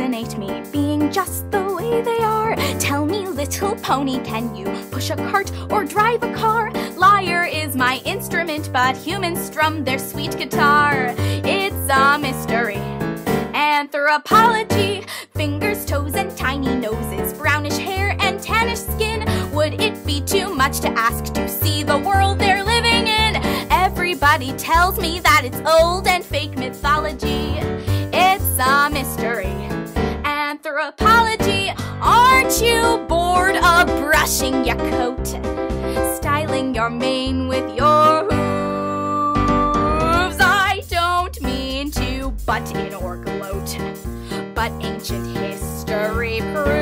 fascinate me, being just the way they are. Tell me, little pony, can you push a cart or drive a car? Lyre is my instrument, but humans strum their sweet guitar. It's a mystery. Anthropology, fingers, toes, and tiny noses, brownish hair and tannish skin. Would it be too much to ask to see the world they're living in? Everybody tells me that it's old and fake mythology. It's a mystery. Anthropology, aren't you bored of brushing your coat, styling your mane with your hooves? I don't mean to butt in or gloat, but ancient history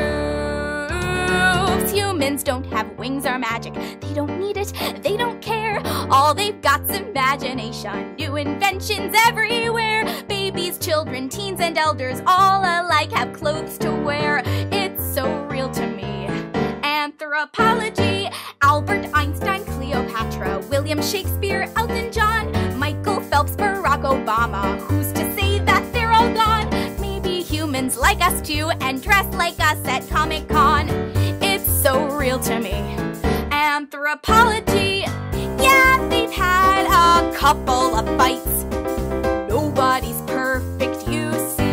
proves humans don't have wings or magic. They don't need it, they don't care. All they've got's imagination, new inventions everywhere. Babies, children, teens, and elders all alike have clothes to wear. It's so real to me. Anthropology, Albert Einstein, Cleopatra, William Shakespeare, Elton John, Michael Phelps, Barack Obama. Who's to say that they're all gone? Maybe humans like us too and dress like us at Comic-Con. It's so real to me. Anthropology, yeah, they've had a couple of fights. Nobody's perfect, you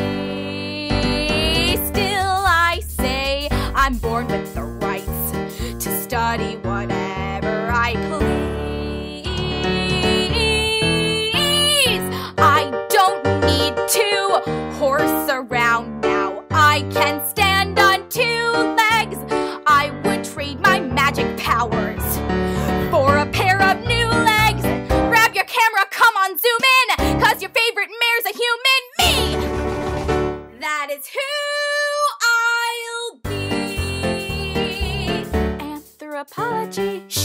see. Still, I say I'm born with the rights to study whatever I please. I don't need to horse around now. I can stand on 2 legs. I would trade my magic powers for a pair of new legs. Grab your camera, come on, zoom in, 'cause your favorite mayor's a human, me! That is who I'll be. Anthropology.